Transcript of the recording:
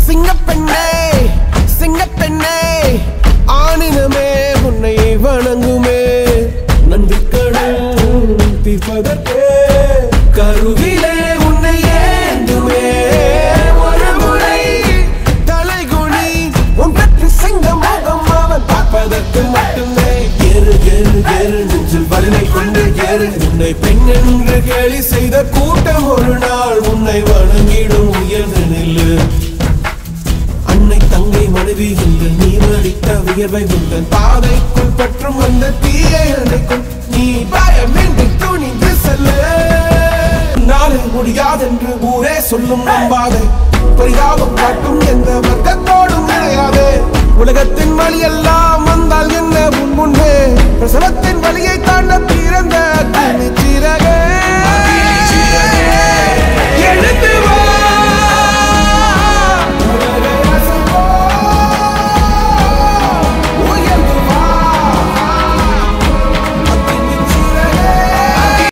சிங்கப்பெண்ணே சிங்கப்பெண்ணே ஆனினமே உன்னை வணங்குமே நந்திக்கடல் தீர்ப்பதற்கே கருவிலே உன்னை ஏந்துமே ஒரு முறை தலைகுனி உன் பெற்று சிங்க முகம் அவன் பார்ப்பதற்கு மட்டுமே ஏறு ஏறு ஏறு நெஞ்சில் வலிமை கொண்டு ஏறு உன்னை பெண் என்று கேலி செய்த கூட்டம் ஒரு நாள் உன்னை வணங்கிடும் உயர்ந்து நில்லு அன்னை தங்கை மனைவி என்று நீ மடித்த வியர்வை உந்தன் பாதைக்குள் பற்றும் அந்த தீயை அணைக்கும் நீ பயமின்றி துணிந்து செல்லு நாளை முடியாதென்று ஊரே சொல்லும் நம்பாதே பரிதாபம் காட்டும் எந்த வர்க்கத்தோடும் கிடையாது உலகத்தின் வழி எல்லாம் வந்தால் என்ன உன் முன்னே பிரசவத்தின் வழியை தாண்ட பிறந்த சிறகே எழுந்து